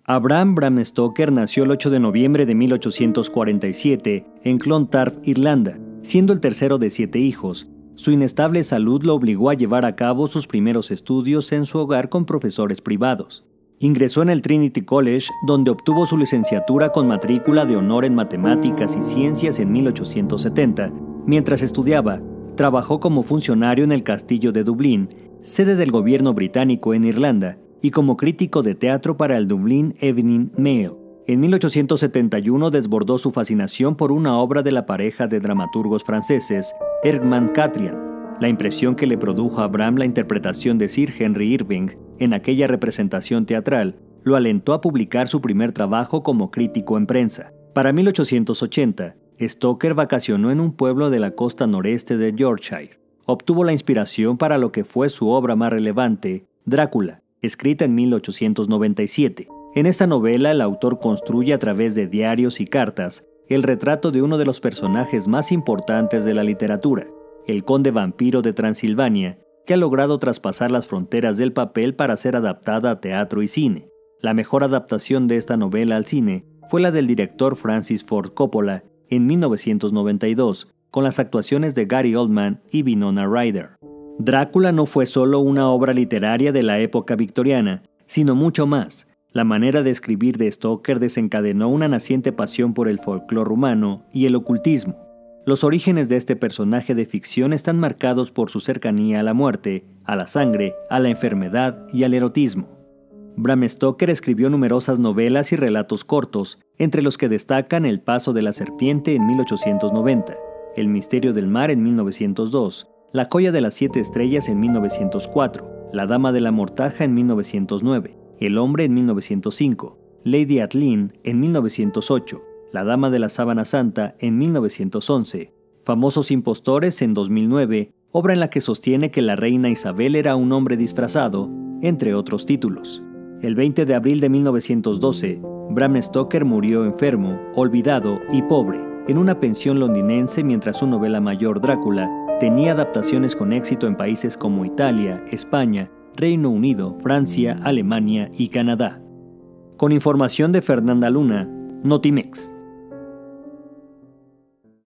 Bram Stoker nació el 8 de noviembre de 1847 en Clontarf, Irlanda, siendo el tercero de 7 hijos. Su inestable salud lo obligó a llevar a cabo sus primeros estudios en su hogar con profesores privados. Ingresó en el Trinity College, donde obtuvo su licenciatura con matrícula de honor en matemáticas y ciencias en 1870. Mientras estudiaba, trabajó como funcionario en el Castillo de Dublín, sede del gobierno británico en Irlanda, y como crítico de teatro para el Dublin Evening Mail. En 1871 desbordó su fascinación por una obra de la pareja de dramaturgos franceses, Erckmann-Chatrian. La impresión que le produjo a Bram la interpretación de Sir Henry Irving en aquella representación teatral lo alentó a publicar su primer trabajo como crítico en prensa. Para 1880, Stoker vacacionó en un pueblo de la costa noreste de Yorkshire. Obtuvo la inspiración para lo que fue su obra más relevante, Drácula, escrita en 1897. En esta novela, el autor construye a través de diarios y cartas el retrato de uno de los personajes más importantes de la literatura, el conde vampiro de Transilvania, que ha logrado traspasar las fronteras del papel para ser adaptada a teatro y cine. La mejor adaptación de esta novela al cine fue la del director Francis Ford Coppola en 1992, con las actuaciones de Gary Oldman y Winona Ryder. Drácula no fue solo una obra literaria de la época victoriana, sino mucho más. La manera de escribir de Stoker desencadenó una naciente pasión por el folclore rumano y el ocultismo. Los orígenes de este personaje de ficción están marcados por su cercanía a la muerte, a la sangre, a la enfermedad y al erotismo. Bram Stoker escribió numerosas novelas y relatos cortos, entre los que destacan El paso de la serpiente en 1890, El misterio del mar en 1902, La joya de las 7 estrellas en 1904, La dama de la mortaja en 1909, El hombre en 1905, Lady Adeline en 1908, La dama de la sábana santa en 1911, Famosos impostores en 2009, obra en la que sostiene que la reina Isabel era un hombre disfrazado, entre otros títulos. El 20 de abril de 1912, Bram Stoker murió enfermo, olvidado y pobre, en una pensión londinense mientras su novela mayor Drácula tenía adaptaciones con éxito en países como Italia, España, Reino Unido, Francia, Alemania y Canadá. Con información de Fernanda Luna, Notimex.